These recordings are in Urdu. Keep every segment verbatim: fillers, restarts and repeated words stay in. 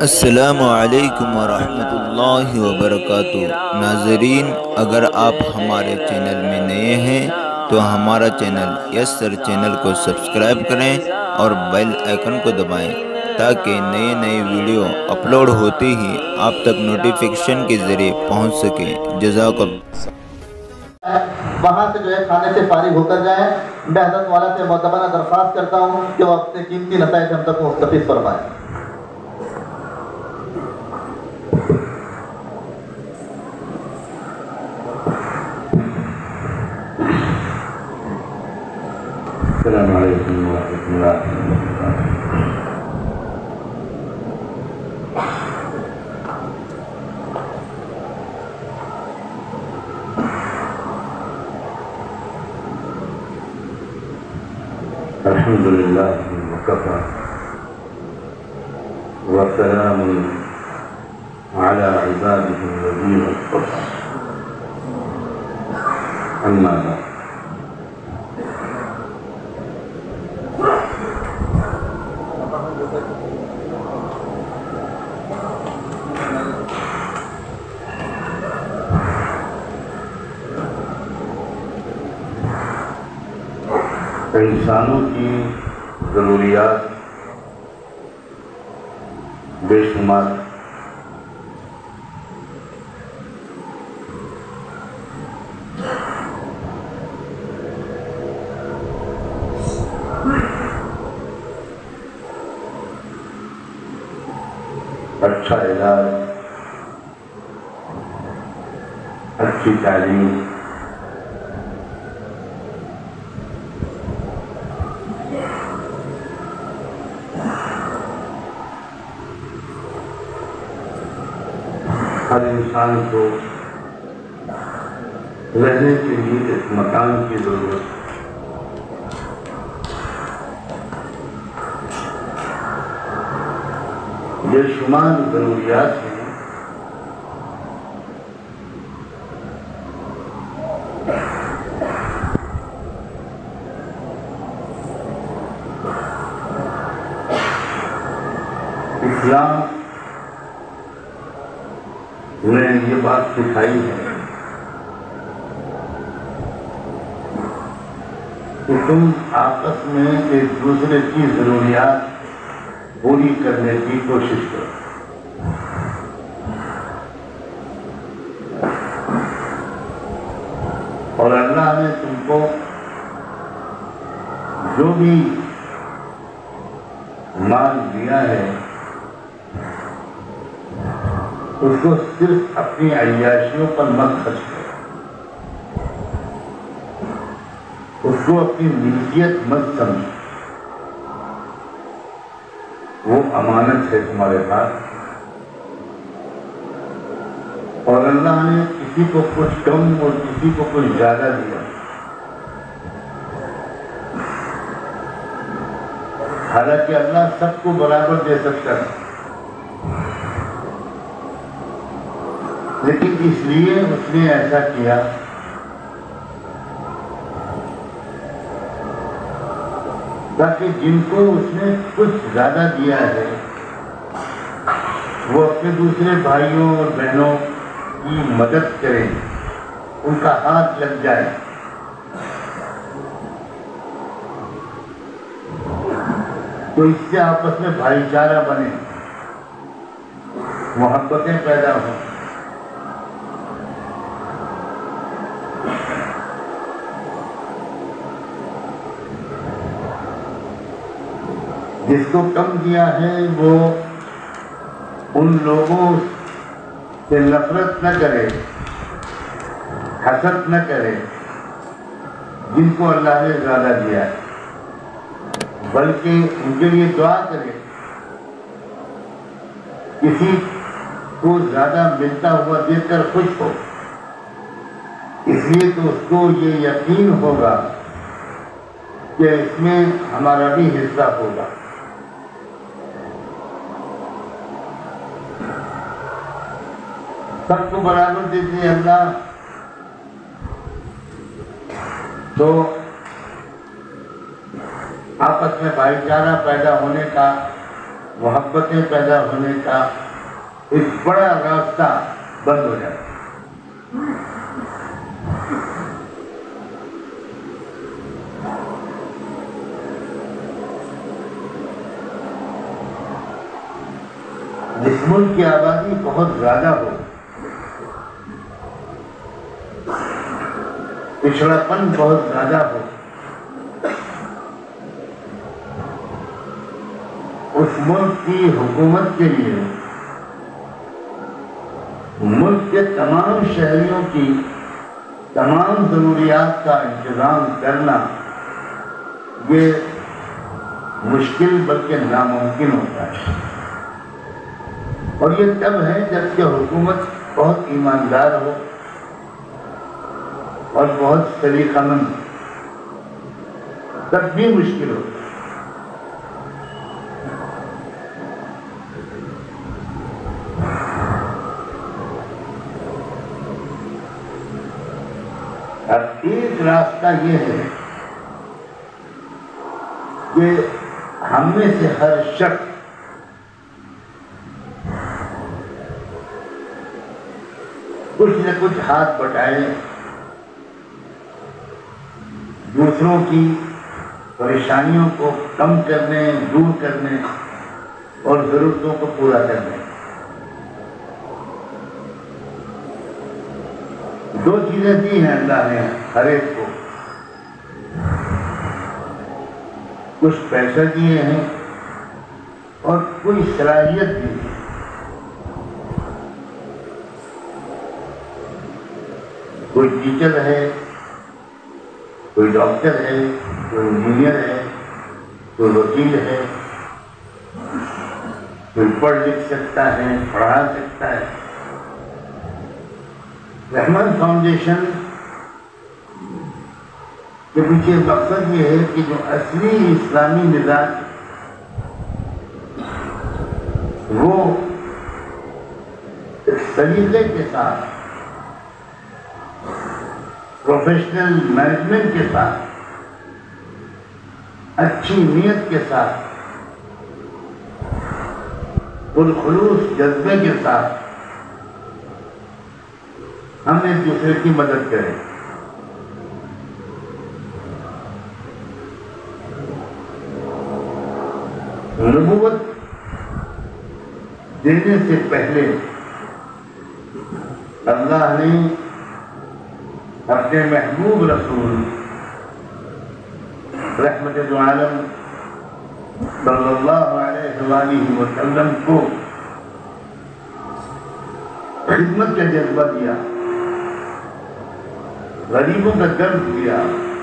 السلام علیکم ورحمۃ اللہ وبرکاتہ۔ ناظرین، اگر آپ ہمارے چینل میں نئے ہیں تو ہمارا چینل یس سر چینل کو سبسکرائب کریں اور بیل آئیکن کو دبائیں تاکہ نئے نئے ویڈیو اپلوڈ ہوتے ہی آپ تک نوٹیفیکیشن کے ذریعے پہنچ سکیں۔ جزاک اللہ۔ وہاں سے جو ہے کھانے سے فارغ ہو کر جائیں۔ میں حضرت والا سے معتبرانہ درخواست کرتا ہوں کہ وہ اپنے قیمتی نتائج ہم تک مستفیض فرمائیں۔ السلام علیکم ورحمۃ اللہ وبرکاتہ۔ الحمد للہ وکفی وسلام علی عباده الذین اصطفی، اما بعد۔ انسانوں کی ضروریات بے شمار، اچھا علاج، اچھی تعلیم، ہر انسان کو رہنے کے لیے ایک مکان کی ضرورت ہے۔ یہ شمار ضروریات ہیں اسلام نے یہ بات سکھائی ہے کہ تم آپس میں ایک دوسرے کی ضروریات پوری کرنے کی کوشش کرو۔ اور اللہ نے تم کو جو بھی مال دیا ہے اس کو صرف اپنی عیاشیوں پر مت خرچ کرو، اس کو اپنی ملکیت مت سمجھو، وہ امانت ہے تمہارے پاس۔ اور اللہ نے کسی کو کچھ کم اور کسی کو کچھ زیادہ دیا، حالانکہ اللہ سب کو برابر دے سکتا ہے، لیکن اس لیے اس نے ایسا کیا تاکہ جن کو اس نے کچھ زیادہ دیا ہے وہ اپنے دوسرے بھائیوں اور بہنوں کی مدد کریں، ان کا ہاتھ لگ جائے، تو اس سے آپس میں بھائی چارہ بنے، محبتیں پیدا ہوں۔ جس کو کم دیا ہے وہ ان لوگوں سے نفرت نہ کرے، حسد نہ کرے جن کو اللہ نے زیادہ دیا ہے، بلکہ ان کے لیے دعا کرے۔ کسی کو زیادہ ملتا ہوا دیکھ کر خوش ہو، اس لیے تو اس کو یہ یقین ہوگا کہ اس میں ہمارا بھی حصہ ہوگا۔ سب کو برابر دیتے اللہ تو آپس میں بھائی چارہ پیدا ہونے کا محبتیں پیدا ہونے کا ایک بڑا راستہ بند ہو جاتا ہے۔ جس ملک کی آبادی بہت زیادہ ہو، پچھڑاپن بہت زیادہ ہو، اس ملک کی حکومت کے لیے ملک کے تمام شہریوں کی تمام ضروریات کا انتظام کرنا یہ مشکل بلکہ ناممکن ہوتا ہے۔ اور یہ تب ہے جب کہ حکومت بہت ایماندار ہو اور بہت سلیقہ مند، تب بھی مشکل ہو۔ اب ایک راستہ یہ ہے کہ ہم میں سے ہر شخص کچھ نہ کچھ ہاتھ بٹائے، دوسروں کی پریشانیوں کو کم کرنے، دور کرنے اور ضرورتوں کو پورا کرنے۔ دو چیزیں دی ہیں اللہ نے ہر ایک کو، کچھ پیسہ دیے ہیں اور کوئی صلاحیت دی ہے۔ کوئی ٹیچر ہے، کوئی ڈاکٹر ہے، کوئی انجینئر ہے، کوئی وکیل ہے، کوئی پڑھ لکھ سکتا ہے، پڑھا سکتا ہے۔ رحمان فاؤنڈیشن کے پیچھے مقصد یہ ہے کہ جو اصلی اسلامی مزاج وہ ایک سلیقے کے ساتھ، پروفیشنل مینجمنٹ کے ساتھ، اچھی نیت کے ساتھ، پرخلوص جذبے کے ساتھ ہم ایک دوسرے کی مدد کریں۔ نبوت دینے سے پہلے اللہ نے اپنے محبوب رسول رحمت دو عالم صلی اللہ علیہ وآلہ وسلم کو خدمت کا جذبہ دیا، غریبوں کا درد دیا،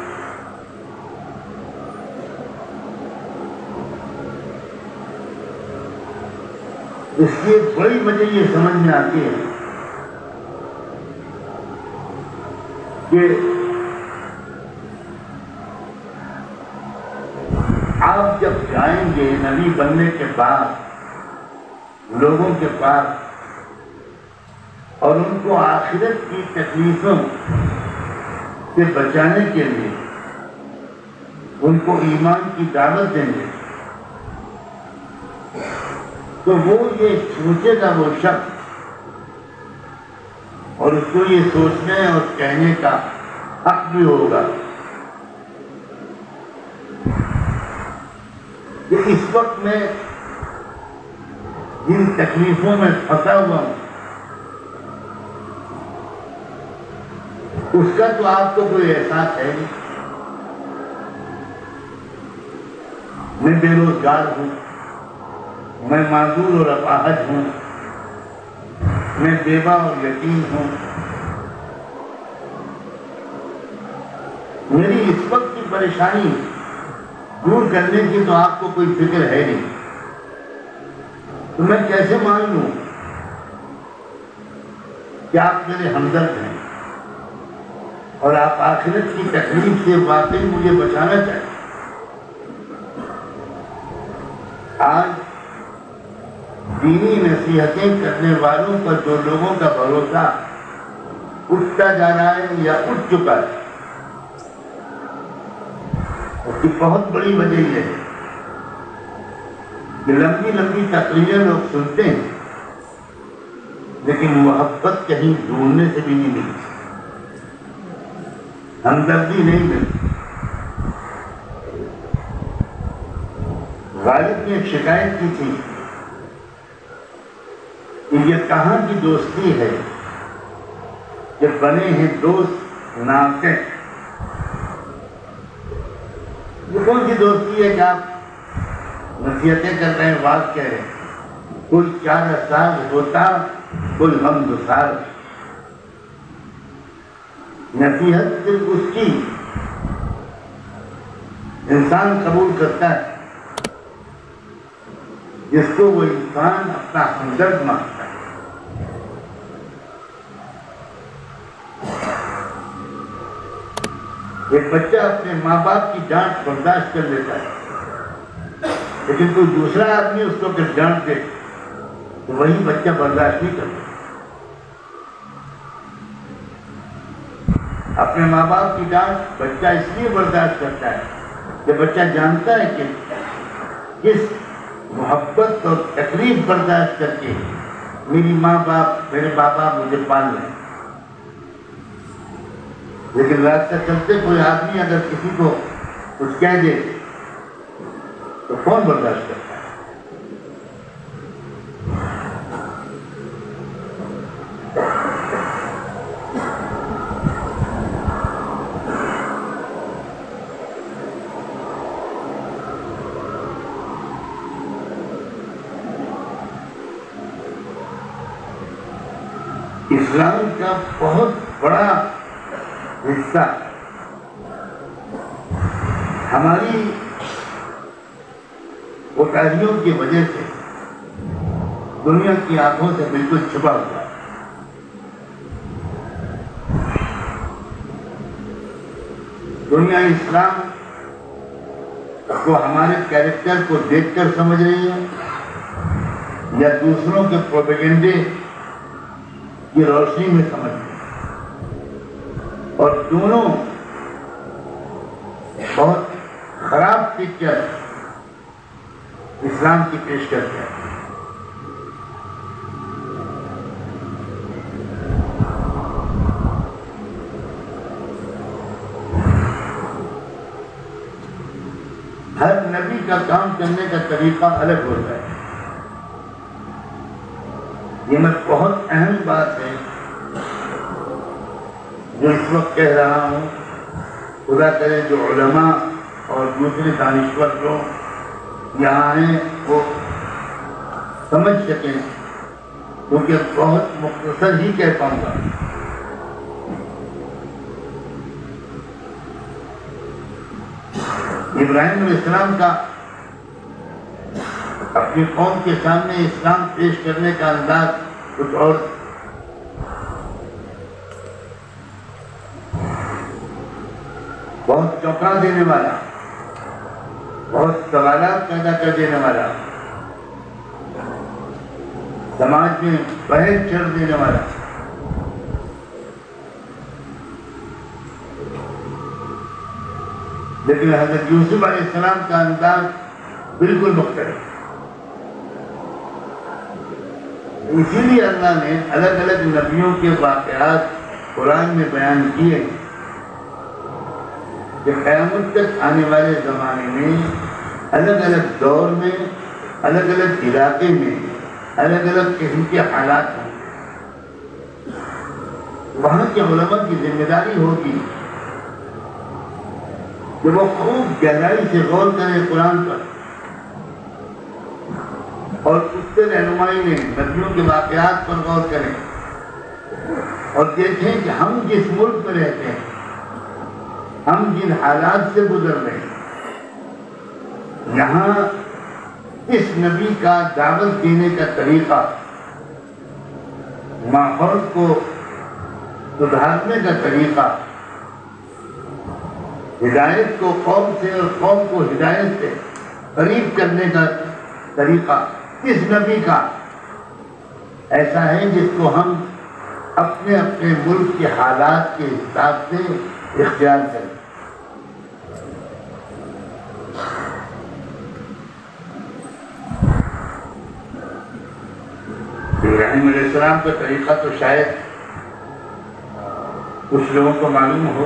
اس کی ایک بڑی وجہ یہ سمجھ میں آتی ہے کہ آپ جب جائیں گے نبی بننے کے بعد لوگوں کے پاس اور ان کو آخرت کی تکلیفوں سے بچانے کے لیے ان کو ایمان کی دعوت دیں گے، تو وہ یہ سوچے گا وہ شخص، اور اس کو یہ سوچنے اور کہنے کا حق بھی ہوگا کہ اس وقت میں جن تکلیفوں میں پھنسا ہوا ہوں اس کا تو آپ کو کوئی احساس ہے نہیں۔ میں بے روزگار ہوں، میں معذور اور اپاہج ہوں، میں بیوہ اور یتیم ہوں، میری اس وقت کی پریشانی دور کرنے کی تو آپ کو کوئی فکر ہے نہیں، تو میں کیسے مان لوں کہ آپ میرے ہمدرد ہیں اور آپ آخرت کی تکلیف سے واقعی مجھے بچانا چاہتے۔ آج دینی نصیحتیں کرنے والوں پر جو لوگوں کا بھروسہ اٹھتا جا رہا ہے یا اٹھ چکا ہے، اس کی بہت بڑی وجہ یہ ہے کہ لمبی لمبی تقریریں لوگ سنتے ہیں لیکن محبت کہیں ڈھونڈنے سے بھی نہیں ملتی، ہمدردی نہیں ملتی۔ غالب نے ایک شکایت کی تھی کہ یہ کہاں کی دوستی ہے کہ بنے ہیں دوست نافع؟ یہ کون سی دوستی ہے کہ آپ نصیحتیں کر رہے ہیں، بات کہہ رہے ہیں؟ کوئی چار سال ہوتا کوئی غم گسار، نصیحت صرف اس کی انسان قبول کرتا ہے جس کو وہ انسان اپنا ہمدرد مانتا ہے۔ ایک بچہ اپنے ماں باپ کی ڈانٹ برداشت کر لیتا ہے، لیکن کوئی دوسرا آدمی اس کو پھر ڈانٹ دے تو وہی بچہ برداشت نہیں کرتا۔ اپنے ماں باپ کی ڈانٹ بچہ اس لیے برداشت کرتا ہے کہ بچہ جانتا ہے کہ کس محبت اور تکلیف برداشت کر کے میری ماں باپ میرے بابا مجھے پال رہے ہیں۔ لیکن راستہ چلتے کوئی آدمی اگر کسی کو کچھ کہہ دے تو کون برداشت کرتا ہے؟ اسلام کا بہت بڑا حصہ ہماری کوتاہیوں کی وجہ سے دنیا کی آنکھوں سے بالکل چھپا ہوا ہے۔ دنیا اسلام کو ہمارے کیریکٹر کو دیکھ کر سمجھ رہی ہے یا دوسروں کے پروپیگنڈے کی روشنی میں سمجھ رہی ہے، اور دونوں بہت خراب پکچر اسلام کی پیش کرتے ہیں۔ ہر نبی کا کام کرنے کا طریقہ الگ ہوتا ہے۔ یہ میں بہت اہم بات ہے جو اس وقت کہہ رہا ہوں، خدا کرے جو علماء اور دوسرے دانشور لوگ یہاں ہیں وہ سمجھ سکیں، کیونکہ بہت مختصر ہی کہہ پاؤں گا۔ ابراہیم علیہ السلام کا اپنی قوم کے سامنے اسلام پیش کرنے کا انداز کچھ اور، بہت چونکا دینے والا، بہت سوالات پیدا کر دینے والا، سماج میں بحث چھڑ دینے والا۔ لیکن حضرت یوسف علیہ السلام کا انداز بالکل مختلف۔ اسی لیے اللہ نے الگ الگ نبیوں کے واقعات قرآن میں بیان کیے کہ قیامت تک آنے والے زمانے میں الگ الگ دور میں الگ الگ علاقے میں الگ الگ قسم کے حالات ہوں۔ وہاں کے علماء کی ذمہ داری ہوگی کہ وہ خوب گہرائی سے غور کریں قرآن پر، اور اس سے رہنمائی لیں، نبیوں کے واقعات پر غور کریں اور دیکھیں کہ ہم جس ملک میں رہتے ہیں، ہم جن حالات سے گزر رہے ہیں، یہاں اس نبی کا دعوت دینے کا طریقہ، ماحول کو سدھارنے کا طریقہ، ہدایت کو قوم سے اور قوم کو ہدایت سے قریب کرنے کا طریقہ اس نبی کا ایسا ہے جس کو ہم اپنے اپنے ملک کے حالات کے حساب سے اختیار کریں۔ ابراہیم علیہ السلام کا طریقہ تو شاید کچھ لوگوں کو معلوم ہو،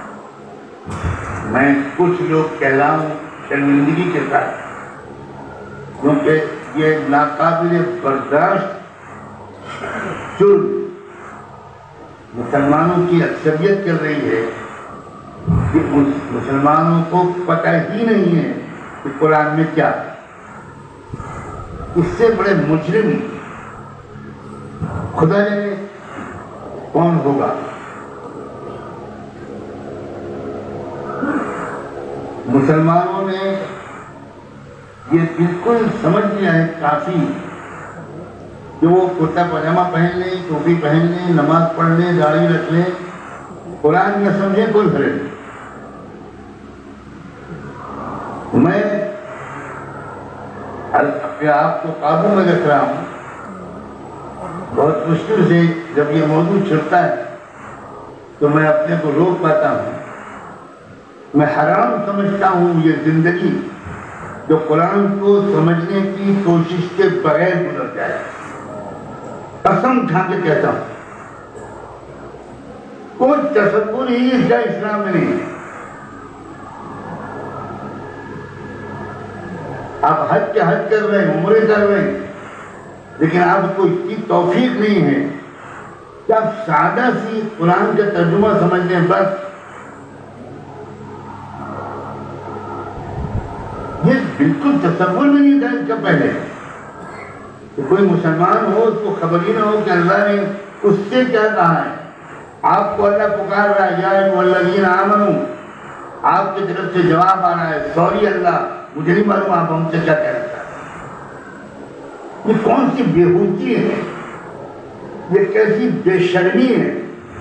میں کچھ لوگ کہلاؤں شرمندگی کے ساتھ، کیونکہ یہ ناقابل برداشت جرم مسلمانوں کی اکثریت کر رہی ہے کہ مسلمانوں کو پتہ ہی نہیں ہے کہ قرآن میں کیا ہے۔ اس سے بڑے مجرم خدا جانے کون ہوگا۔ مسلمانوں نے یہ بالکل سمجھ لیا ہے کافی کہ وہ کرتا پاجامہ پہن لیں، ٹوپی پہن لیں، نماز پڑھ لیں، داڑھی رکھ لیں، قرآن نہ سمجھے کوئی فرق نہیں۔ میں اپنے آپ کو قابو میں رکھ رہا ہوں، بہت مشکل سے جب یہ موضوع چھڑتا ہے تو میں اپنے کو روک پاتا ہوں۔ میں حرام سمجھتا ہوں یہ زندگی جو قرآن کو سمجھنے کی کوشش کے بغیر گزر جائے۔ قسم اٹھا کے کہتا ہوں، کوئی تصور ہی اس کا اسلام میں نہیں ہے۔ آپ حج کے حج کر رہے ہیں، عمرے کر رہے ہیں، لیکن آپ کو اس کی توفیق نہیں ہے کہ آپ سادہ سی قرآن کا ترجمہ سمجھ لیں بس۔ یہ بالکل تصور میں نہیں تھا اس کا پہلے کہ کوئی مسلمان ہو اس کو خبر ہی نہ ہو کہ اللہ نے اس سے کیا کہا ہے۔ آپ کو اللہ پکار رہا ہے، یا ایھا الذین آمنو، آپ کی طرف سے جواب آ رہا ہے، سوری اللہ مجھے نہیں معلوم آپ ہم سے کیا کہہ رہے ہیں۔ یہ کون سی بےہوتی ہے، یہ کیسی بے شرمی ہے۔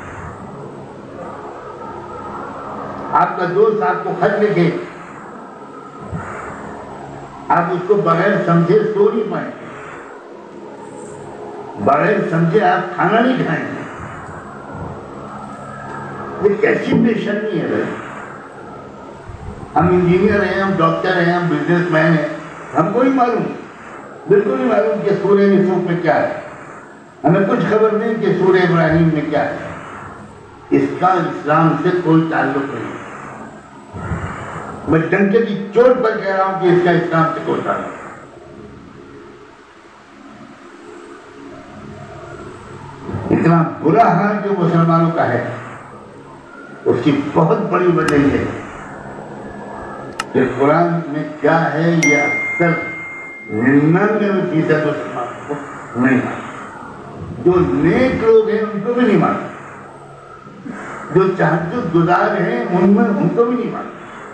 آپ کا دوست آپ کو خط لکھے، آپ اس کو بغیر سمجھے سو نہیں پائیں گے، بغیر سمجھے آپ کھانا نہیں کھائیں گے۔ یہ کیسی بے شرمی ہے بھائی۔ ہم انجینئر ہیں، ہم ڈاکٹر ہیں، ہم بزنس مین ہیں، ہم کو نہیں معلوم، بالکل نہیں معلوم کہ سورہ یوسف میں کیا ہے، ہمیں کچھ خبر نہیں کہ سورہ ابراہیم میں کیا ہے۔ اس کا اسلام سے کوئی تعلق نہیں۔ میں ڈنکے کی چوٹ پر کہہ رہا ہوں کہ اس کا اسلام سے کوئی تعلق نہیں۔ اتنا برا حال جو مسلمانوں کا ہے، اس کی بہت بڑی وجہ یہ ہے کہ قرآن میں کیا ہے یہ اکثر ننانوے فیصد مسلمان کو نہیں مانتے۔ جو نیک لوگ ہیں ان کو بھی نہیں مانتے، جو تہجد گزار ہیں ان میں ان کو بھی نہیں مانتے۔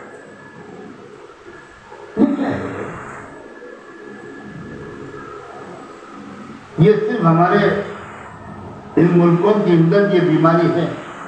یہ صرف ہمارے ان ملکوں کے اندر یہ بیماری ہے۔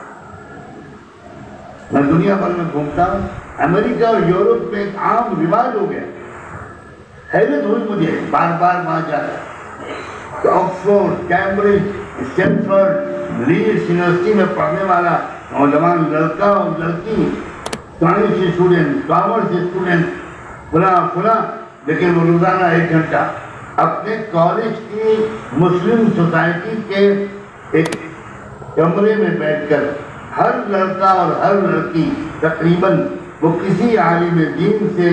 میں دنیا بھر میں گھومتا ہوں، امریکہ اور یورپ میں ایک عام رواج ہو گیا، حیرت ہوئی مجھے بار بار وہاں جاتا کہ Oxford, Cambridge, Stanford, Leeds university میں پڑھنے والا نوجوان لڑکا اور لڑکی، سائنس اسٹوڈنٹ، کامرس اسٹوڈنٹ، فلاں فلاں، لیکن وہ روزانہ ایک گھنٹہ اپنے کالج کی مسلم سوسائٹی کے ایک کمرے میں بیٹھ کر ہر لڑکا اور ہر لڑکی تقریباً وہ کسی عالم دین سے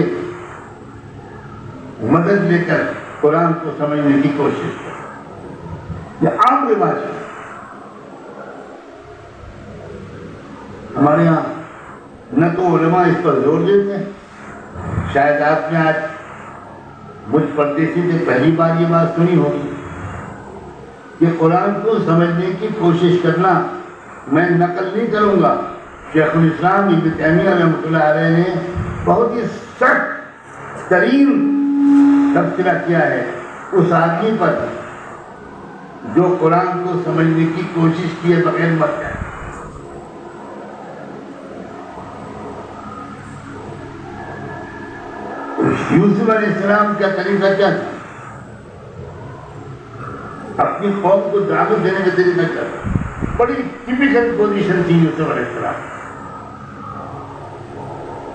مدد لے کر قرآن کو سمجھنے کی کوشش کرے۔ یہ عام رواج ہے ہمارے یہاں، نہ تو علماء اس پر زور دیتے ہیں۔ شاید آپ نے آج مجھ پردیسی سے پہلی بار یہ بات سنی ہوگی کہ قرآن کو سمجھنے کی کوشش کرنا، میں نقل نہیں کروں گا، شیخ الاسلام ابن تیمیہ رحمۃ اللہ علیہ نے بہت ہی سخت ترین تبصرہ کیا ہے اس آدمی پر جو قرآن کو سمجھنے کی کوشش کیے بغیر مر جائے۔ یوسف علیہ السلام کا طریقہ کیا تھا؟ اپنی قوم کو دعوت دینے کا طریقہ کیا تھا؟ بڑی ٹپیکل پوزیشن تھی یوسف علیہ السلام،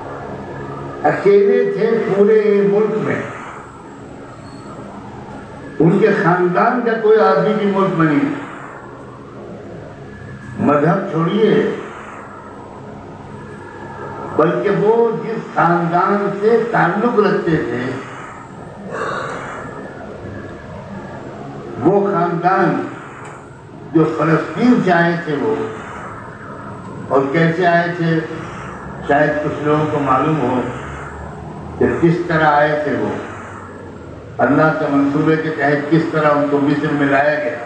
اکیلے تھے پورے ملک میں، ان کے خاندان کا کوئی آدمی بھی ملک میں نہیں، مذہب چھوڑیے، بلکہ وہ جس خاندان سے تعلق رکھتے تھے وہ خاندان جو فلسطین سے آئے تھے، وہ اور کیسے آئے تھے شاید کچھ لوگوں کو معلوم ہو کہ کس طرح آئے تھے، وہ اللہ کے منصوبے کے تحت کس طرح ان کو مصر میں لایا گیا۔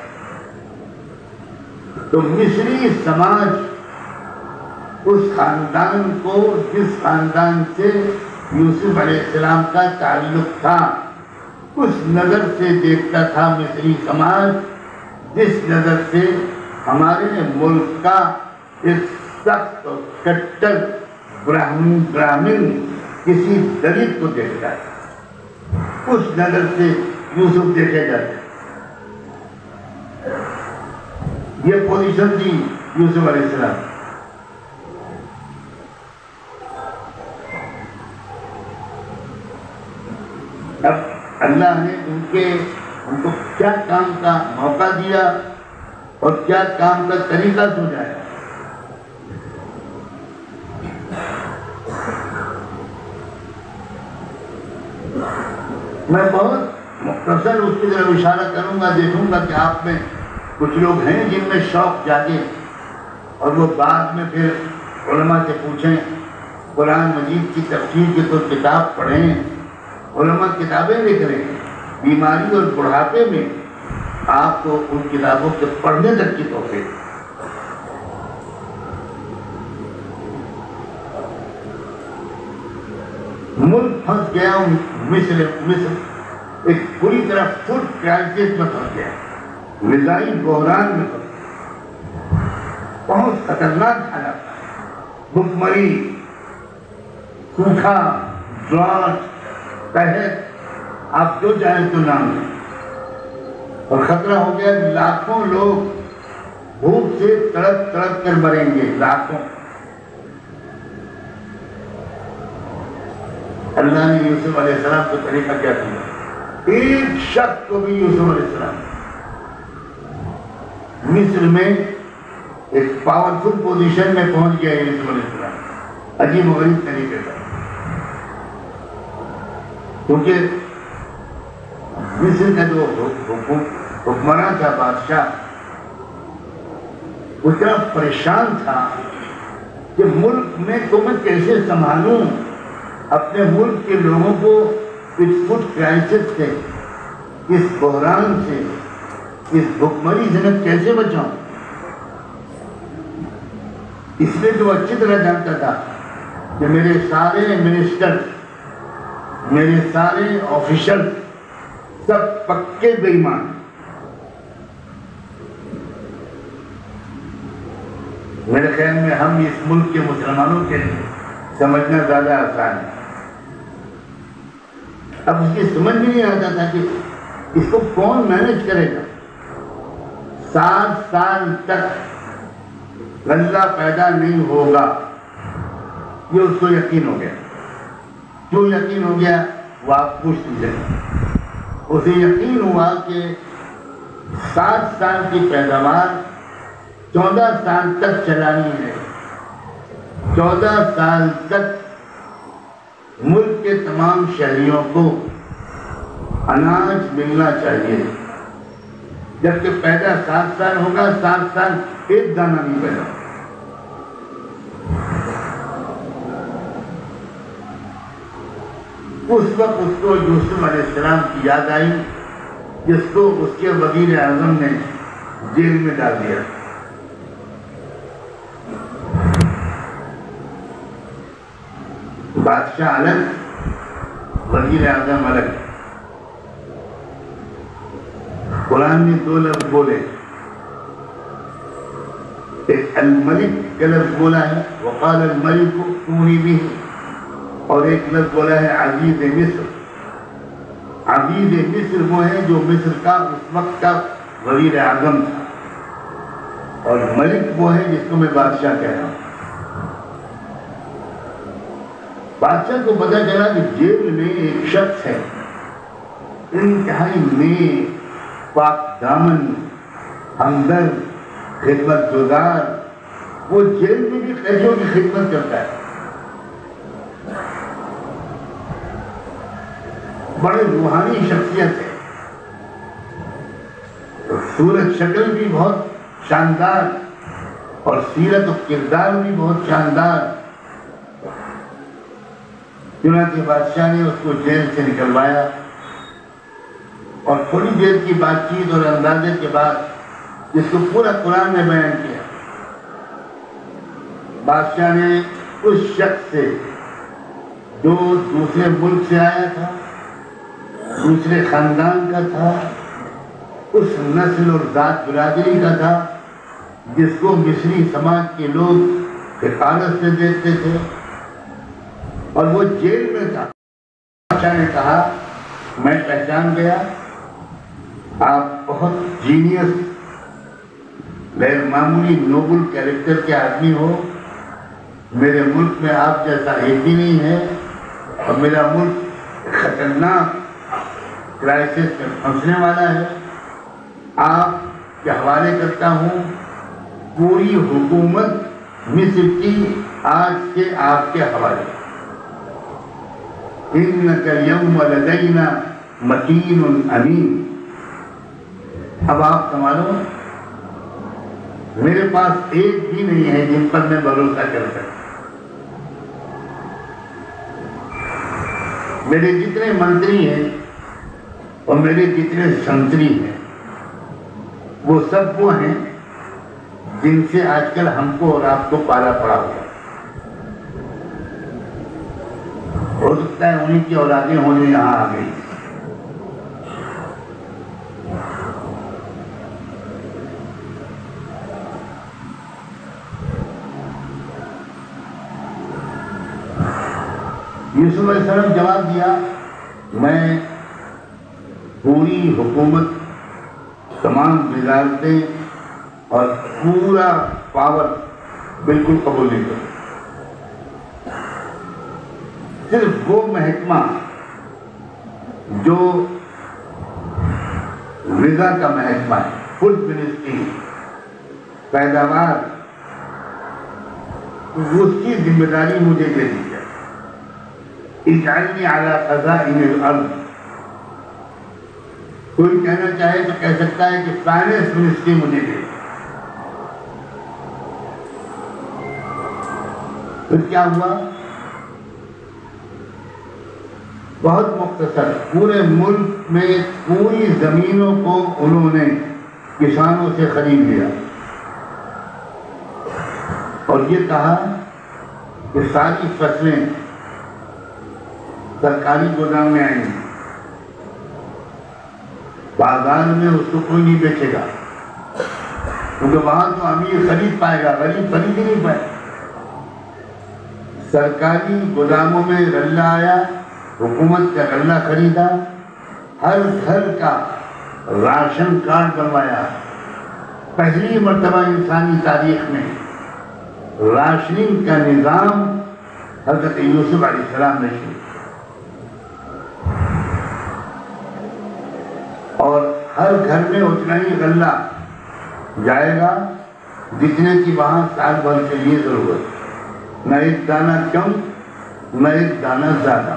تو مصری سماج اس خاندان کو، جس خاندان سے یوسف علیہ السلام کا تعلق تھا، اس نظر سے دیکھتا تھا مصری سماج، جس نظر سے ہمارے ملک کا ایک سخت اور کٹر براہمن براہمن کسی دلت کو دیکھتا ہے، اس نظر سے یوسف دیکھے جاتے۔ یہ پوزیشن تھی یوسف علیہ السلام۔ اب اللہ نے ان کے ان کو کیا کام کا موقع دیا اور کیا کام کا طریقہ سمجھایا۔ میں بہت مختصر اس کی طرف اشارہ کروں گا، دیکھوں گا کہ آپ میں کچھ لوگ ہیں جن میں شوق جاگے اور وہ بعد میں پھر علماء سے پوچھیں، قرآن مجید کی تفسیر کی تو کتاب پڑھیں، علماء کتابیں لکھ رہے ہیں، بیماری اور بڑھاپے میں آپ کو ان کتابوں کے پڑھنے تک کی توفیق۔ ملک پھنس گیا، مصر مصر ایک پوری طرح فوڈ کرائسس میں پھنس گیا، غذائی بحران میں پھنس گیا، بہت خطرناک حالات، بھوک مری، سوکھا، ڈراٹ، قحط، آپ جو چاہیں تو نام لیں، اور خطرہ ہو گیا لاکھوں لوگ بھوک سے تڑپ تڑپ کر مریں گے، لاکھوں۔ اللہ نے یوسف علیہ السلام کو طریقہ کیا دیا، ایک شخص کو بھی یوسف علیہ السلام مصر میں ایک پاورفل پوزیشن میں پہنچ گیا یوسف علیہ السلام، عجیب و غریب طریقے سے، کیونکہ مصر کا جو حکمراں تھا، بادشاہ، اتنا پریشان تھا کہ ملک میں تو میں کیسے سنبھالوں اپنے ملک کے لوگوں کو اس فوڈ کرائسس سے، اس بحران سے، اس بھوکمری سے میں کیسے بچاؤں۔ اس لیے تو اچھی طرح جانتا تھا کہ میرے سارے منسٹر، میرے سارے آفیشل سب پکے بے ایمان، میرے خیال میں ہم اس ملک کے مسلمانوں کے لیے سمجھنا زیادہ آسان ہے۔ اب اس کی سمجھ بھی نہیں آتا تھا کہ اس کو کون مینج کرے گا۔ سات سال تک غلہ پیدا نہیں ہوگا، یہ اس کو یقین ہو گیا۔ کیوں یقین ہو گیا وہ آپ پوچھ لیجیے۔ اسے یقین ہوا کہ سات سال کی پیداوار چودہ سال تک چلانی ہے، چودہ سال تک ملک کے تمام شہریوں کو اناج ملنا چاہیے، جبکہ پیدا سات سال ہوگا، سات سال ایک دانہ نہیں پیدا۔ اس وقت اس کو یوسف علیہ السلام کی یاد آئی، جس کو اس کے وزیر اعظم نے جیل میں ڈال دیا۔ بادشاہ الگ، وزیر اعظم الگ۔ قرآن نے دو لفظ بولے، ایک الملک کا لفظ بولا ہے، وقال الملک ائتونی بہ، اور ایک لفظ بولا ہے عزیز مصر۔ عزیز مصر وہ ہے جو مصر کا اس وقت کا وزیر اعظم تھا، اور ملک وہ ہے جس کو میں بادشاہ کہہ رہا ہوں۔ بادشاہ کو پتہ چلا کہ جیل میں ایک شخص ہے انتہائی نیک، پاک دامن، ہمدرد، خدمت گزار، وہ جیل میں بھی قیدیوں کی خدمت کرتا ہے. بڑے روحانی شخصیت ہے. صورت شکل بھی بہت شاندار اور سیرت و کردار بھی بہت شاندار. چنانچہ بادشاہ نے اس کو جیل سے نکلوایا اور تھوڑی دیر کی بات چیت اور اندازے کے بعد جس کو پورا قرآن میں بیان کیا، بادشاہ نے اس شخص سے جو دوسرے ملک سے آیا تھا، دوسرے خاندان کا تھا، اس نسل اور ذات برادری کا تھا جس کو مصری سماج کے لوگ حقارت سے دیکھتے تھے، اور وہ جیل میں تھا. بادشاہ نے کہا میں پہچان گیا، آپ بہت جینیس، غیر معمولی نوبل کیریکٹر کے آدمی ہو. میرے ملک میں آپ جیسا ایک بھی نہیں ہے، اور میرا ملک خطرناک کرائسس میں پھنسنے والا ہے. آپ کے حوالے کرتا ہوں پوری حکومت مصر کی آج سے آپ کے حوالے. اِنَّكَ الْيَوْمَ لَدَيْنَا مَكِينٌ أَمِينٌ. اب آپ سنبھالو، میرے پاس ایک بھی نہیں ہے جن پر میں بھروسہ کر سکتا. میرے جتنے منتری ہیں اور میرے جتنے سنتری ہیں وہ سب وہ ہیں جن سے آج کل ہم کو اور آپ کو پالا پڑا ہوا. ہو سکتا ہے انہیں کی اولادیں ہونے یہاں آ گئی. یوسف علیہ السلام جواب دیا، میں پوری حکومت، تمام وزارتیں اور پورا پاور بالکل قبول نہیں کرتا. صرف وہ محکمہ جو غذا کا محکمہ ہے، فوڈ منسٹری، پیداوار، اس کی ذمہ داری مجھے دے دی جائے. اجعلنی علی خزائن الارض. کوئی کہنا چاہے تو کہہ سکتا ہے کہ فائنانس منسٹری مجھے دے. پھر کیا ہوا؟ بہت مختصر، پورے ملک میں پوری زمینوں کو انہوں نے کسانوں سے خرید لیا اور یہ کہا کہ ساری فصلیں سرکاری گودام میں آئیں گی، بازار میں اس کو کوئی نہیں بیچے گا، کیونکہ وہاں تو امیر خرید پائے گا، غریب خرید ہی نہیں پائے. سرکاری گوداموں میں غلہ آیا، حکومت کا غلہ خریدا، ہر گھر کا راشن کارڈ بنوایا. پہلی مرتبہ انسانی تاریخ میں راشننگ کا نظام حضرت یوسف علیہ السلام نے شروع. اور ہر گھر میں اتنا ہی غلہ جائے گا جتنے کی وہاں سال بھر کے لیے ضرورت، نہ ایک دانہ کم نہ ایک دانہ زیادہ.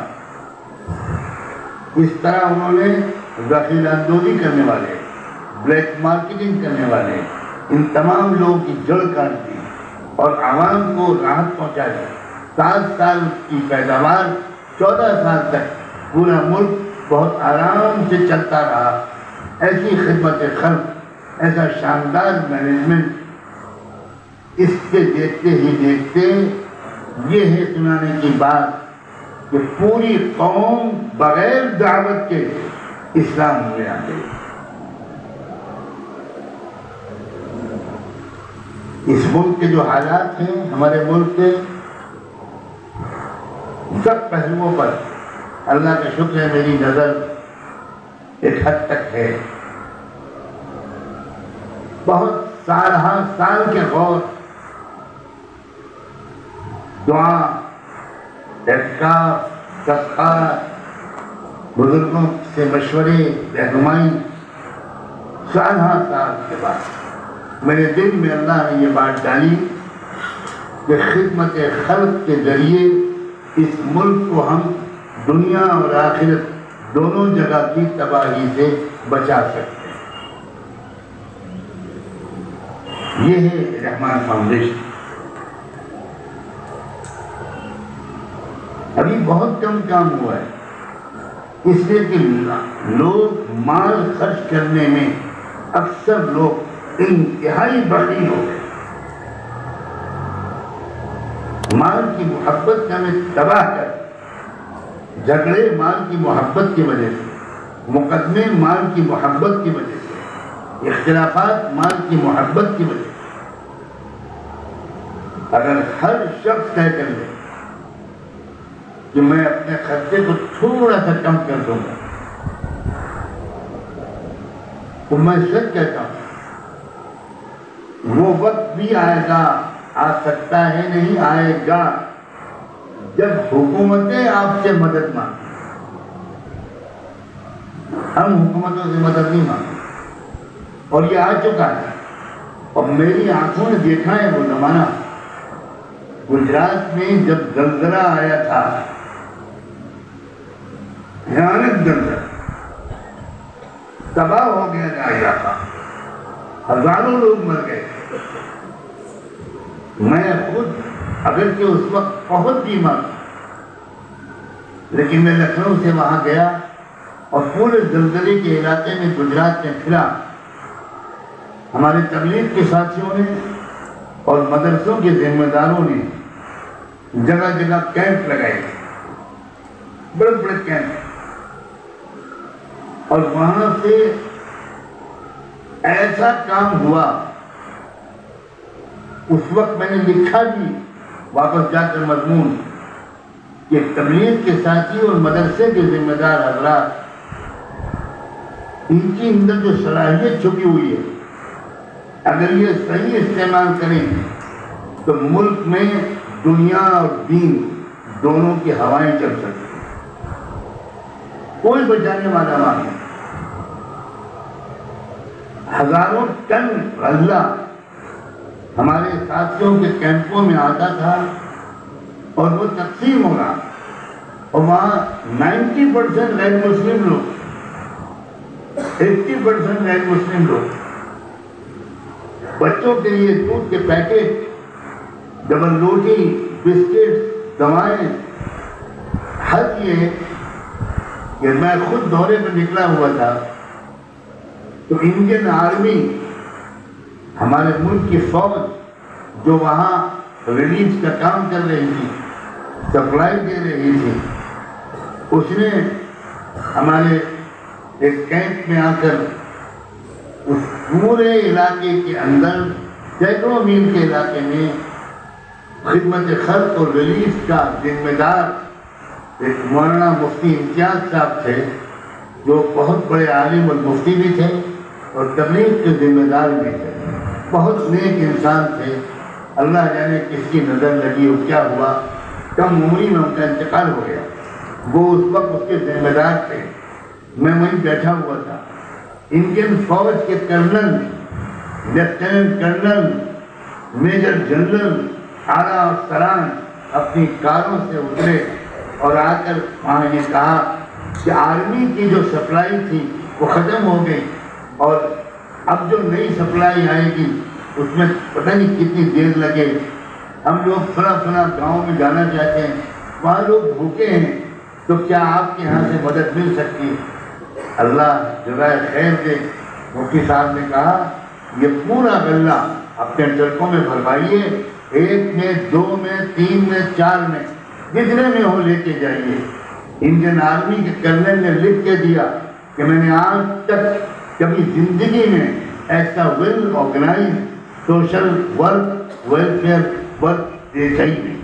اس طرح انہوں نے ذخیرہ اندوزی کرنے والے، بلیک مارکیٹنگ کرنے والے، ان تمام لوگوں کی جڑ کاٹ دی اور عوام کو راحت پہنچا دی. سات سال کی پیداوار، چودہ سال تک پورا ملک بہت آرام سے چلتا رہا. ایسی خدمت خلق، ایسا شاندار مینجمنٹ، اس کے دیکھتے ہی دیکھتے یہ ہے سنانے کی بات کہ پوری قوم بغیر دعوت کے اسلام میں آ گئی. اس ملک کے جو حالات ہیں، ہمارے ملک کے سب پہلوؤں پر اللہ کا شکر ہے میری نظر ایک حد تک ہے. بہت سالہ سال کے غور، دعا، اعتکاف، صدقات، بزرگوں سے مشورے، رہنمائی، سالہ سال کے بعد میرے دل میں اللہ نے یہ بات ڈالی کہ خدمت خلق کے ذریعے اس ملک کو ہم دنیا اور آخرت دونوں جگہ کی تباہی سے بچا سکتے ہیں۔ یہ ہے رحمان فاؤنڈیشن۔ ابھی بہت کم کام ہوا ہے، اس لیے کہ لوگ مال خرچ کرنے میں اکثر لوگ انتہائی بخیل ہو گئے۔ مال کی محبت نے ہمیں تباہ کر، جھگڑے مال کی محبت کی وجہ سے، مقدمے مال کی محبت کی وجہ سے، اختلافات مال کی محبت کی وجہ سے۔ اگر ہر شخص طے کر لے کہ میں اپنے خرچے کو تھوڑا سا کم کر دوں گا، تو میں سچ کہتا ہوں وہ وقت بھی آئے گا، آ سکتا ہے نہیں آئے گا، جب حکومتیں آپ سے مدد مانگیں۔ ہم حکومتوں سے مدد نہیں مانگیں، اور یہ آ چکا ہے، اور میری آنکھوں نے دیکھا ہے وہ زمانہ۔ گجرات میں جب زلزلہ آیا تھا، بھیانک زلزلہ، تباہ ہو گیا جائے تھا، ہزاروں لوگ مر گئے۔ میں خود اگرچہ اس وقت بہت بیمار تھا، لیکن میں لکھنؤ سے وہاں گیا اور پورے زلزلے کے علاقے میں گجرات میں پھرا۔ ہمارے تبلیغ کے ساتھیوں نے اور مدرسوں کے ذمہ داروں نے جگہ جگہ کیمپ لگائے، بڑے بڑے کیمپ، اور وہاں سے ایسا کام ہوا۔ اس وقت میں نے لکھا بھی واپس جا کر مضمون کہ تبلیغ کے ساتھی اور مدرسے کے ذمہ دار حضرات، ان کی اندر جو صلاحیت چھپی ہوئی ہے، اگر یہ صحیح استعمال کریں تو ملک میں دنیا اور دین دونوں کی ہوائیں چل سکتی ہیں، کوئی بچانے والا نہیں۔ ہزاروں ٹن غلہ ہمارے ساتھیوں کے کیمپوں میں آتا تھا اور وہ تقسیم ہو رہا، اور وہاں نائنٹی پرسینٹ غیر مسلم لوگ، ایٹی پرسینٹ غیر مسلم لوگ۔ بچوں کے لیے دودھ کے پیکٹ، ڈبل روٹی، بسکٹ، دوائیں۔ حد یہ کہ میں خود دورے میں نکلا ہوا تھا تو انڈین آرمی، ہمارے ملک کی فوج جو وہاں ریلیف کا کام کر رہی تھی، سپلائی دے رہی تھی، اس نے ہمارے ایک کیمپ میں آ کر اس پورے علاقے کے اندر، سینکڑوں میل کے علاقے میں خدمت خلق اور ریلیف کا ذمہ دار ایک مولانا مفتی امتیاز صاحب تھے، جو بہت بڑے عالم اور مفتی بھی تھے اور تبلیغ کے ذمہ دار بھی تھے، بہت نیک انسان تھے۔ اللہ جانے کس کی نظر لگی اور کیا ہوا، کم عمری میں ان کا انتقال ہو گیا۔ وہ اس وقت اس کے ذمہ دار تھے، میں وہیں بیٹھا ہوا تھا۔ انڈین فوج کے colonel, lieutenant colonel, major general, اعلیٰ افسران اپنی کاروں سے اترے اور آ کر وہاں نے کہا کہ آرمی کی جو سپلائی تھی وہ ختم ہو گئی، اور اب جو نئی سپلائی آئے گی اس میں پتہ نہیں کتنی دیر لگے۔ ہم لوگ فلاں فلاں گاؤں میں جانا چاہتے ہیں، وہاں لوگ بھوکے ہیں، تو کیا آپ کے یہاں سے مدد مل سکتی ہے؟ اللہ جزائے خیر دے، مفتی صاحب نے کہا یہ پورا غلہ اپنے ٹرکوں میں بھروائیے، ایک میں، دو میں، تین میں، چار میں، جتنے میں ہو لے کے جائیے۔ انڈین آرمی کے کرنل نے لکھ کے دیا کہ میں نے آج تک کبھی زندگی میں ایسا well organise social work, welfare work دیکھا ہی نہیں۔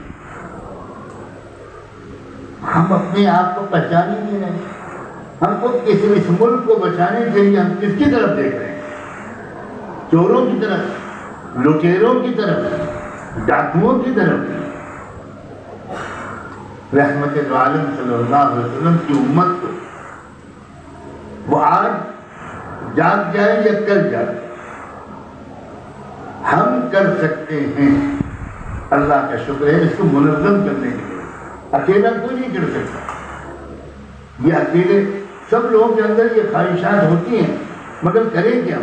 ہم اپنے آپ کو پہچان ہی نہیں رہے، ہم کو کسی اس ملک کو بچانے کے لیے ہم کس کی طرف دیکھ رہے ہیں؟ چوروں کی طرف، لٹیروں کی طرف، ڈاکوؤں کی طرف؟ رحمت عالم صلی اللہ علیہ وسلم کی امت کو وہ آج جاگ جائے یا کل جائے، ہم کر سکتے ہیں۔ اللہ کا شکر ہے اس کو منظم کرنے کے لیے اکیلا کوئی نہیں کر سکتا۔ یہ اکیلے سب لوگوں کے اندر یہ خواہشات ہوتی ہیں، مگر کریں کیا؟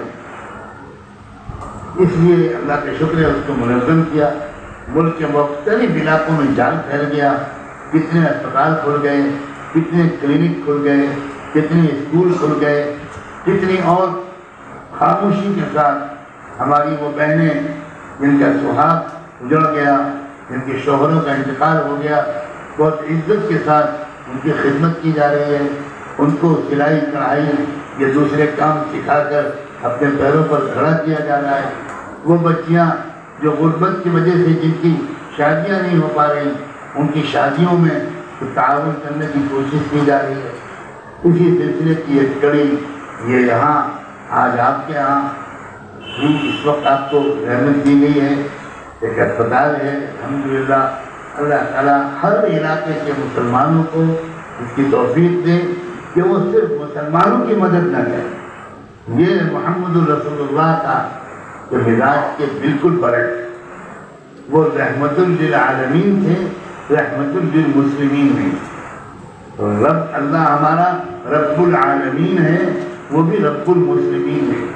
اس لیے اللہ کا شکر ہے اس کو منظم کیا۔ ملک کے مختلف علاقوں میں جال پھیل گیا، کتنے اسپتال کھل گئے، کتنے کلینک کھل گئے، کتنے اسکول کھل گئے، کتنی اور خاموشی کے ساتھ ہماری وہ بہنیں جن کا سہاگ اجڑ گیا، جن کے شوہروں کا انتقال ہو گیا، بہت عزت کے ساتھ ان کی خدمت کی جا رہی ہے، ان کو سلائی کڑھائی یا دوسرے کام سکھا کر اپنے پیروں پر کھڑا کیا جا رہا ہے۔ وہ بچیاں جو غربت کی وجہ سے جن کی شادیاں نہیں ہو پا رہی، ان کی شادیوں میں تعاون کرنے کی کوشش کی جا رہی ہے۔ اسی سلسلے کی ایک کڑی یہ یہاں آج آپ کے یہاں اس وقت آپ کو رحمت دی گئی ہے، ایک اسپتال ہے۔ الحمدللہ اللہ تعالیٰ ہر علاقے کے مسلمانوں کو اس کی توفیق دے کہ وہ صرف مسلمانوں کی مدد نہ کرے۔ یہ محمد الرسول اللہ کا کہ مزاج کے بالکل برعکس، وہ رحمت للعالمین تھے، رحمت للمسلمین نہیں۔ تو رب اللہ ہمارا رب العالمین ہے، وہ بھی رب المسلمین ہے۔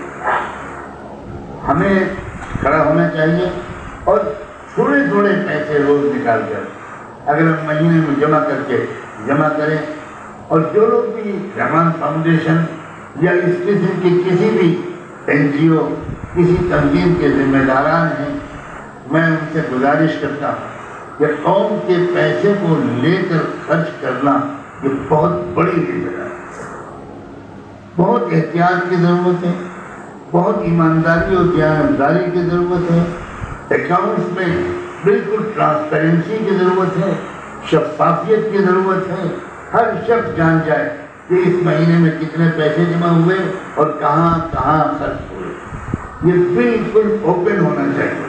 ہمیں کھڑا ہونا چاہیے اور تھوڑے تھوڑے پیسے روز نکال کر اگر ہم مہینے میں جمع کر کے جمع کریں، اور جو لوگ بھی رحمان فاؤنڈیشن یا اس قسم کی کسی بھی این جی او کسی تنظیم کے ذمہ داران ہیں، میں ان سے گزارش کرتا ہوں کہ قوم کے پیسے کو لے کر خرچ کرنا یہ بہت بڑی ذمہ داری ہے، بہت احتیاط کی ضرورت ہے، بہت ایمانداری اور دیانتداری کی ضرورت ہے، اکاؤنٹس میں بالکل ٹرانسپیرنسی کی ضرورت ہے، شفافیت کی ضرورت ہے۔ ہر شخص جان جائے کہ اس مہینے میں کتنے پیسے جمع ہوئے اور کہاں کہاں خرچ ہوئے، یہ بالکل اوپن ہونا چاہیے۔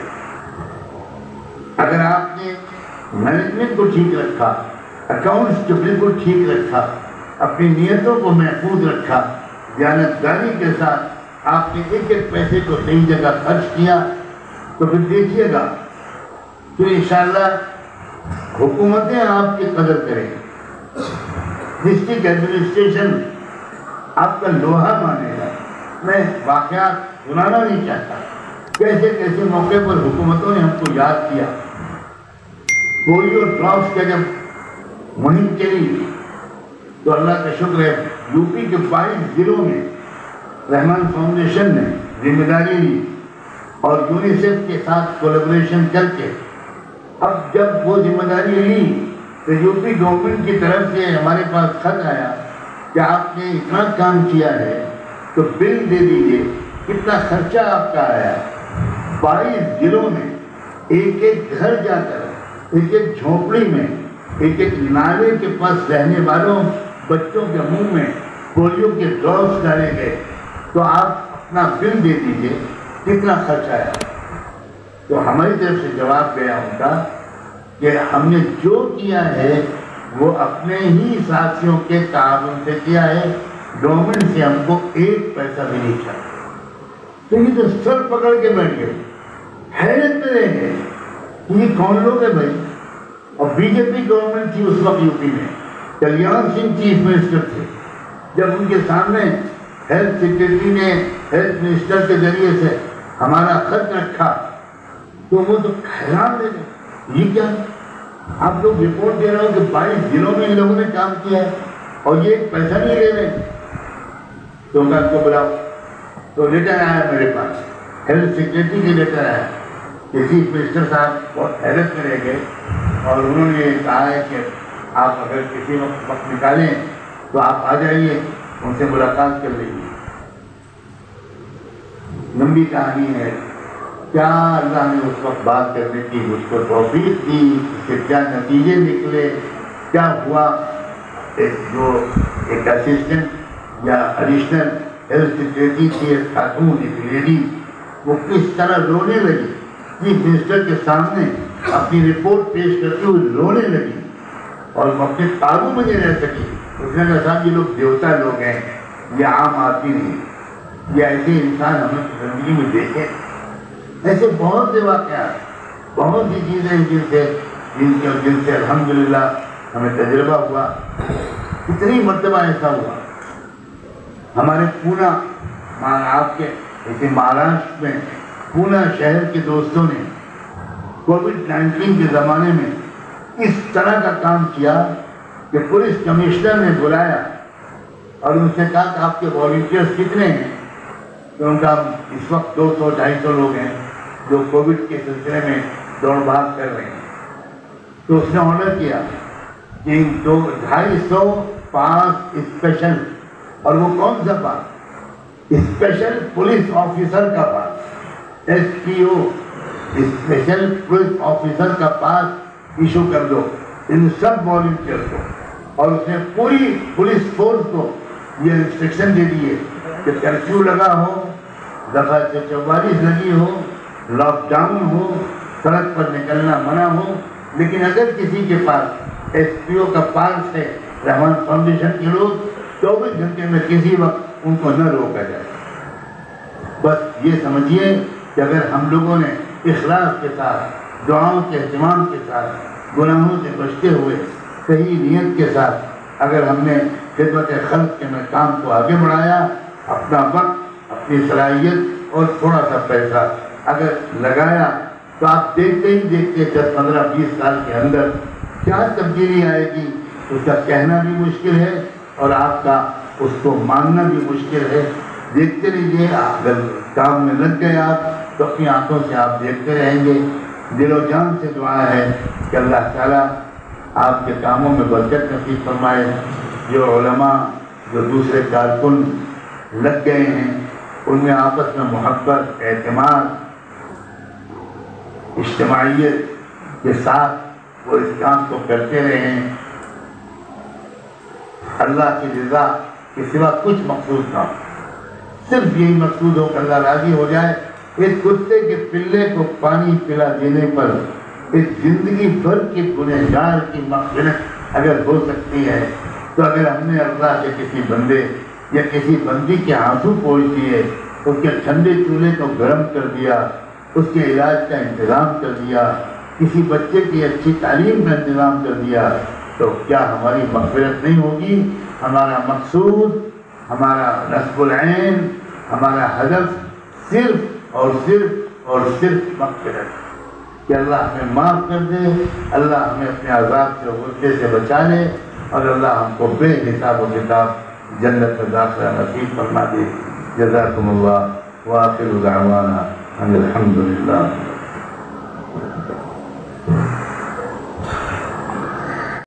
اگر آپ نے مینجمنٹ کو ٹھیک رکھا، اکاؤنٹس کو بالکل ٹھیک رکھا، اپنی نیتوں کو محفوظ رکھا، دیانتداری کے ساتھ آپ نے ایک ایک پیسے کو صحیح جگہ خرچ کیا، تو پھر دیکھیے گا کہ انشاءاللہ حکومتیں آپ کی قدر کریں گی، ڈسٹرکٹ ایڈمنسٹریشن آپ کا لوہا مانے گا۔ میں واقعات سنانا نہیں چاہتا، کیسے کیسے موقع پر حکومتوں نے ہم کو یاد کیا۔ پولیو ڈراپس کا جب مہم چلی تو اللہ کا شکر ہے یو پی کے بائیس ضلعوں میں رحمان فاؤنڈیشن نے ذمہ داری لی اور یونیسیف کے ساتھ کولیبریشن کر کے اب جب وہ ذمہ داری لی تو یو پی گورنمنٹ کی طرف سے ہمارے پاس خط آیا کہ آپ نے اتنا کام کیا ہے تو بل دے دیجیے، کتنا خرچہ آپ کا آیا۔ بائیس ضلعوں میں ایک ایک گھر جا کر، ایک ایک جھونپڑی میں، ایک ایک نالے کے پاس رہنے والوں بچوں کے منہ میں پولیو کے ڈراپس ڈالے گئے، تو آپ اپنا بل دے دیجیے کتنا خرچ آیا۔ تو ہماری طرف سے جواب گیا ان کا کہ ہم نے جو کیا ہے وہ اپنے ہی ساتھیوں کے تعاون سے کیا ہے، گورنمنٹ سے ہم کو ایک پیسہ بھی نہیں چاہیے۔ تو یہ تو سر پکڑ کے بیٹھ گئے، حیرت میں رہ گئے کہ یہ کون لوگ ہیں بھائی۔ اور بی جے پی گورنمنٹ تھی اس وقت یو پی میں، کلیان سنگھ چیف منسٹر تھے۔ جب ان کے سامنے ہیلتھ سیکرٹری نے ہیلتھ منسٹر کے ذریعے سے ہمارا خط رکھا تو وہ تو حیران رہ گئے، یہ کیا آپ لوگ رپورٹ دے رہے ہو کہ بائیس ضلعوں میں ان لوگوں نے کام کیا ہے اور یہ ایک پیسہ نہیں لے رہے۔ تو میں ان کو بلاؤ، تو لیٹر آیا میرے پاس، ہیلتھ سیکرٹری کے لیٹر آیا کہ چیف منسٹر صاحب بہت حیرت میں رہ گئے اور انہوں نے کہا ہے کہ آپ اگر کسی وقت وقت نکالیں تو آپ آ جائیے، ان سے ملاقات کر لیجیے۔ لمبی کہانی ہے، کیا اللہ نے اس وقت بات کرنے کی مجھ کو توفیق دی، اس کے کیا نتیجے نکلے، کیا ہوا۔ ایک جو ایک اسسٹنٹ یا ایڈیشنل ہیلتھ سیکرٹری تھی، ایک خاتون، ایک لیڈی، وہ کس طرح رونے لگی چیف منسٹر کے سامنے اپنی رپورٹ پیش کرتے ہوئے رونے لگی اور وہ اپنے قابو میں نہیں رہ سکی۔ اس نے کہا صاحب یہ لوگ دیوتا لوگ ہیں، یہ عام آدمی نہیں۔ یہ ایسے انسان ہمیں زندگی میں دیکھے؟ ایسے بہت سے واقعات، بہت سی چیزیں جن سے جن سے جن سے الحمدللہ ہمیں تجربہ ہوا. کتنی مرتبہ ایسا ہوا. ہمارے پونا آپ کے ایسے مہاراشٹر میں پونا شہر کے دوستوں نے کووڈ نائنٹین کے زمانے میں اس طرح کا کام کیا کہ پولیس کمشنر نے بلایا اور ان سے کہا کہ آپ کے والنٹیئرس کتنے ہیں؟ تو ان کا اس وقت دو سو ڈھائی سو لوگ ہیں جو کووڈ کے سلسلے میں دوڑ بھاگ کر رہے ہیں. تو اس نے آرڈر کیا کہ دو ڈھائی سو پاس اسپیشل، اور وہ کون سا پاس؟ اسپیشل پولیس آفیسر کا pass, S P O special police officer کا پاس ایشو کر دو ان سب والنٹیئر کو. اور اس نے پوری پولیس فورس کو یہ انسٹرکشن دے دیے کہ کرفیو لگا ہو، دفعہ سے چوالیس لگی ہو، لاک ڈاؤن ہو، سڑک پر نکلنا منع ہو، لیکن اگر کسی کے پاس ایس پی او کا پاس ہے رحمان فاؤنڈیشن کے لوگ، چوبیس گھنٹے میں کسی وقت ان کو نہ روکا جائے. بس یہ سمجھیے کہ اگر ہم لوگوں نے اخلاص کے ساتھ، دعاؤں کے اہتمام کے ساتھ، گناہوں سے بچتے ہوئے صحیح نیت کے ساتھ اگر ہم نے خدمت خلق کے میں کام کو آگے بڑھایا، اپنا وقت، اپنی صلاحیت اور تھوڑا سا پیسہ اگر لگایا، تو آپ دیکھتے ہی دیکھتے دس پندرہ بیس سال کے اندر کیا تبدیلی آئے گی اس کا کہنا بھی مشکل ہے اور آپ کا اس کو ماننا بھی مشکل ہے. دیکھتے رہیے، اگر کام میں لگ گئے آپ تو اپنی آنکھوں سے آپ دیکھتے رہیں گے. دل و جان سے دعا ہے کہ اللہ تعالیٰ آپ کے کاموں میں برکت نصیب فرمائے. جو علماء، جو دوسرے کارکن لگ گئے ہیں، ان میں آپس میں محبت، اعتماد، اجتماعیت کے ساتھ وہ اس کام کو کرتے رہیں. اللہ کی رضا کے سوا کچھ مقصود نہ ہو، صرف یہی مقصود ہو کہ اللہ راضی ہو جائے. ایک کتے کے پلے کو پانی پلا دینے پر ایک زندگی بھر کے گنہگار کی مغفرت اگر ہو سکتی ہے، تو اگر ہم نے اللہ کے کسی بندے یا کسی بندی کے آنسو پوچھ دیے، اس کے ٹھنڈے چولہے کو گرم کر دیا، اس کے علاج کا انتظام کر دیا، کسی بچے کی اچھی تعلیم کا انتظام کر دیا، تو کیا ہماری مغفرت نہیں ہوگی؟ ہمارا مقصود، ہمارا نصب العین، ہمارا ہدف صرف اور صرف اور صرف مغفرت، کہ اللہ ہمیں معاف کر دے، اللہ ہمیں اپنے عذاب سے غصے سے بچا لے، اور اللہ ہم کو بے حساب و کتاب جنت میں داخلہ نصیب فرما دے. جزاکم اللہ، وآخر دعوانا ان الحمد للہ.